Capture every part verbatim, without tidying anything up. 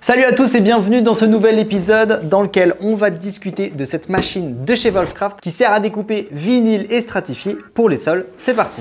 Salut à tous et bienvenue dans ce nouvel épisode dans lequel on va discuter de cette machine de chez Volcraft qui sert à découper vinyle et stratifier pour les sols. C'est parti!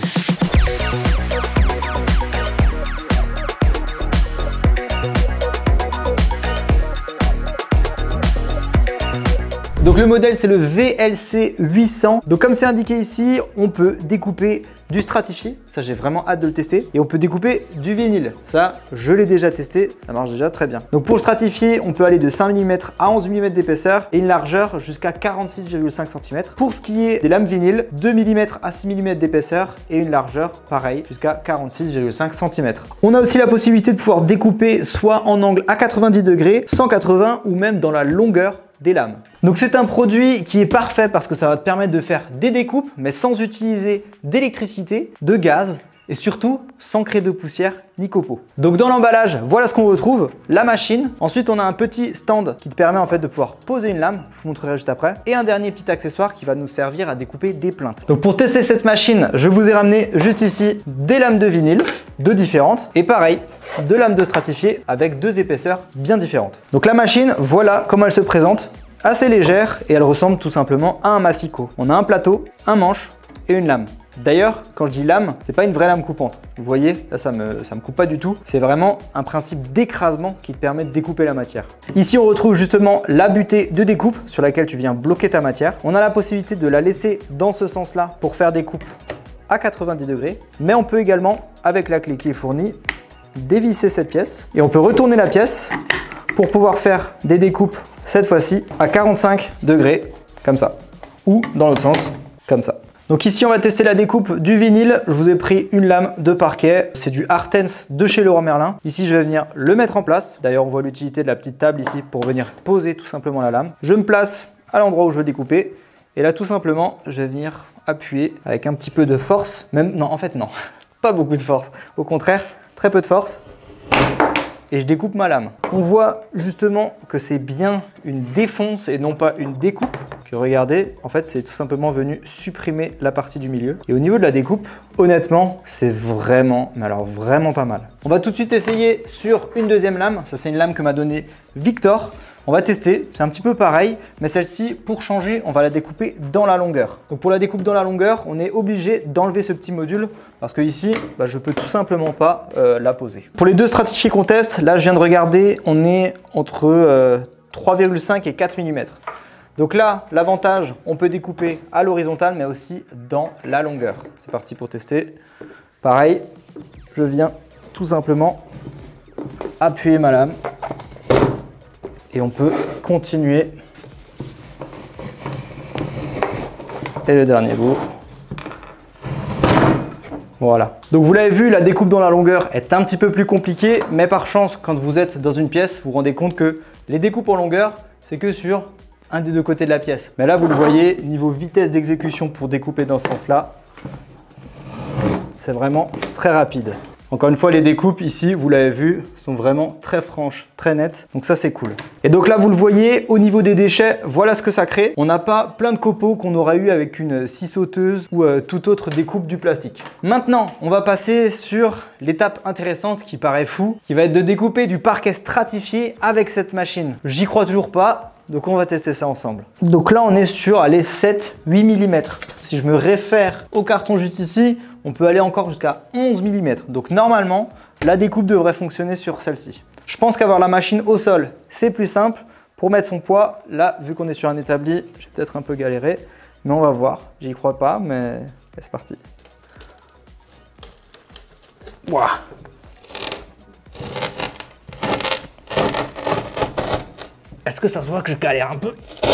Donc le modèle c'est le V L C huit cents. Donc comme c'est indiqué ici, on peut découper du stratifié, ça j'ai vraiment hâte de le tester, et on peut découper du vinyle, ça je l'ai déjà testé, ça marche déjà très bien. Donc pour le stratifié, on peut aller de cinq millimètres à onze millimètres d'épaisseur et une largeur jusqu'à quarante-six virgule cinq centimètres. Pour ce qui est des lames vinyle, deux millimètres à six millimètres d'épaisseur et une largeur pareil jusqu'à quarante-six virgule cinq centimètres. On a aussi la possibilité de pouvoir découper soit en angle à quatre-vingt-dix degrés, cent quatre-vingts ou même dans la longueur des lames. Donc c'est un produit qui est parfait parce que ça va te permettre de faire des découpes mais sans utiliser d'électricité, de gaz et surtout sans créer de poussière ni copeaux. Donc dans l'emballage, voilà ce qu'on retrouve, la machine. Ensuite on a un petit stand qui te permet en fait de pouvoir poser une lame, je vous montrerai juste après. Et un dernier petit accessoire qui va nous servir à découper des plinthes. Donc pour tester cette machine, je vous ai ramené juste ici des lames de vinyle, deux différentes. Et pareil, deux lames de stratifié avec deux épaisseurs bien différentes. Donc la machine, voilà comment elle se présente. Assez légère et elle ressemble tout simplement à un massicot. On a un plateau, un manche et une lame. D'ailleurs, quand je dis lame, c'est pas une vraie lame coupante. Vous voyez, là ça me, ça me coupe pas du tout. C'est vraiment un principe d'écrasement qui te permet de découper la matière. Ici, on retrouve justement la butée de découpe sur laquelle tu viens bloquer ta matière. On a la possibilité de la laisser dans ce sens-là pour faire des coupes à quatre-vingt-dix degrés. Mais on peut également, avec la clé qui est fournie, dévisser cette pièce. Et on peut retourner la pièce pour pouvoir faire des découpes, cette fois-ci, à quarante-cinq degrés, comme ça. Ou dans l'autre sens, comme ça. Donc ici, on va tester la découpe du vinyle. Je vous ai pris une lame de parquet. C'est du Artens de chez Leroy Merlin. Ici, je vais venir le mettre en place. D'ailleurs, on voit l'utilité de la petite table ici pour venir poser tout simplement la lame. Je me place à l'endroit où je veux découper. Et là, tout simplement, je vais venir appuyer avec un petit peu de force. Même, non, en fait, non. Pas beaucoup de force. Au contraire, très peu de force. Et je découpe ma lame. On voit justement que c'est bien une défonce et non pas une découpe. Que regardez, en fait, c'est tout simplement venu supprimer la partie du milieu. Et au niveau de la découpe, honnêtement, c'est vraiment, mais alors vraiment pas mal. On va tout de suite essayer sur une deuxième lame. Ça, c'est une lame que m'a donnée Victor. On va tester, c'est un petit peu pareil, mais celle-ci, pour changer, on va la découper dans la longueur. Donc pour la découpe dans la longueur, on est obligé d'enlever ce petit module parce que ici, bah, je peux tout simplement pas euh, la poser. Pour les deux stratifiés qu'on teste, là je viens de regarder, on est entre euh, trois virgule cinq et quatre millimètres. Donc là, l'avantage, on peut découper à l'horizontale, mais aussi dans la longueur. C'est parti pour tester. Pareil, je viens tout simplement appuyer ma lame. Et on peut continuer. Et le dernier bout. Voilà. Donc vous l'avez vu, la découpe dans la longueur est un petit peu plus compliquée, mais par chance, quand vous êtes dans une pièce, vous vous rendez compte que les découpes en longueur, c'est que sur un des deux côtés de la pièce. Mais là, vous le voyez, niveau vitesse d'exécution pour découper dans ce sens-là, c'est vraiment très rapide. Encore une fois, les découpes ici, vous l'avez vu, sont vraiment très franches, très nettes. Donc ça, c'est cool. Et donc là, vous le voyez, au niveau des déchets, voilà ce que ça crée. On n'a pas plein de copeaux qu'on aurait eu avec une scie sauteuse ou euh, toute autre découpe du plastique. Maintenant, on va passer sur l'étape intéressante qui paraît fou, qui va être de découper du parquet stratifié avec cette machine. J'y crois toujours pas. Donc on va tester ça ensemble. Donc là on est sur les sept à huit millimètres. Si je me réfère au carton juste ici, on peut aller encore jusqu'à onze millimètres. Donc normalement, la découpe devrait fonctionner sur celle-ci. Je pense qu'avoir la machine au sol, c'est plus simple. Pour mettre son poids, là, vu qu'on est sur un établi, j'ai peut-être un peu galéré, mais on va voir. J'y crois pas, mais c'est parti. Waouh! Est-ce que ça se voit que je galère un peu?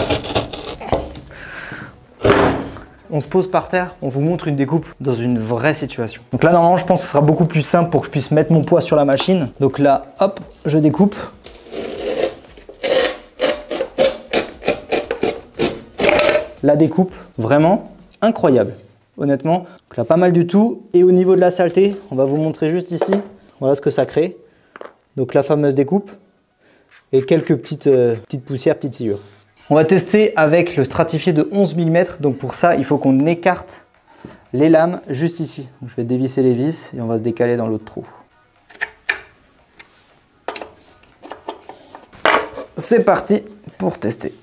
On se pose par terre, on vous montre une découpe dans une vraie situation. Donc là, normalement, je pense que ce sera beaucoup plus simple pour que je puisse mettre mon poids sur la machine. Donc là, hop, je découpe. La découpe, vraiment incroyable. Honnêtement, donc là, pas mal du tout. Et au niveau de la saleté, on va vous montrer juste ici. Voilà ce que ça crée. Donc la fameuse découpe. Et quelques petites, euh, petites poussières, petites sciures. On va tester avec le stratifié de onze millimètres. Donc pour ça, il faut qu'on écarte les lames juste ici. Donc je vais dévisser les vis et on va se décaler dans l'autre trou. c'est parti pour tester.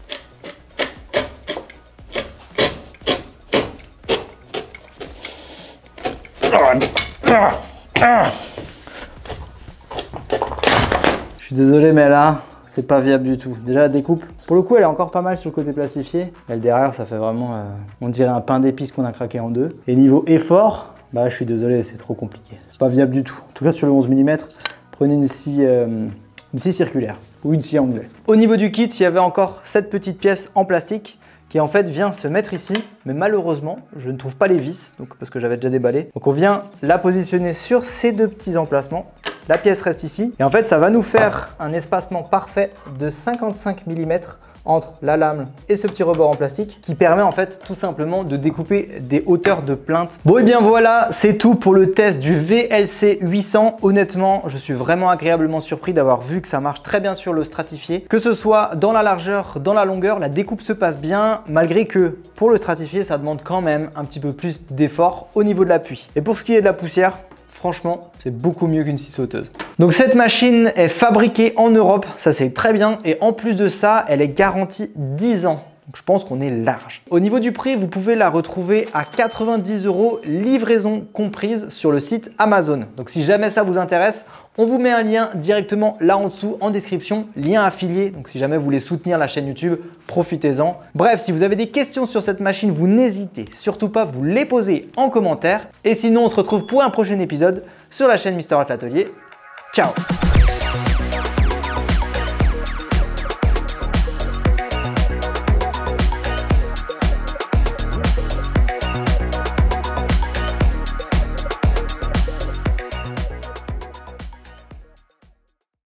Je suis désolé, mais là, c'est pas viable du tout. Déjà la découpe, pour le coup, elle est encore pas mal sur le côté plastifié. Elle derrière, ça fait vraiment, euh, on dirait un pain d'épices qu'on a craqué en deux. Et niveau effort, bah je suis désolé, c'est trop compliqué. C'est pas viable du tout. En tout cas sur le onze millimètres, prenez une scie, euh, une scie circulaire ou une scie anglaise. Au niveau du kit, il y avait encore cette petite pièce en plastique qui en fait vient se mettre ici, mais malheureusement, je ne trouve pas les vis, donc, parce que j'avais déjà déballé. Donc on vient la positionner sur ces deux petits emplacements. La pièce reste ici et en fait ça va nous faire un espacement parfait de cinquante-cinq millimètres entre la lame et ce petit rebord en plastique qui permet en fait tout simplement de découper des hauteurs de plainte. Bon et bien voilà, c'est tout pour le test du V L C huit cents. Honnêtement, je suis vraiment agréablement surpris d'avoir vu que ça marche très bien sur le stratifié. Que ce soit dans la largeur, dans la longueur, la découpe se passe bien malgré que pour le stratifié, ça demande quand même un petit peu plus d'effort au niveau de l'appui. Et pour ce qui est de la poussière, franchement, c'est beaucoup mieux qu'une scie sauteuse. Donc cette machine est fabriquée en Europe, ça c'est très bien. Et en plus de ça, elle est garantie dix ans. Donc je pense qu'on est large. Au niveau du prix, vous pouvez la retrouver à quatre-vingt-dix euros, livraison comprise sur le site Amazon. Donc si jamais ça vous intéresse, on vous met un lien directement là en dessous en description, lien affilié. Donc si jamais vous voulez soutenir la chaîne YouTube, profitez-en. Bref, si vous avez des questions sur cette machine, vous n'hésitez surtout pas, vous les posez en commentaire. Et sinon, on se retrouve pour un prochain épisode sur la chaîne Mister Art l'Atelier. Ciao!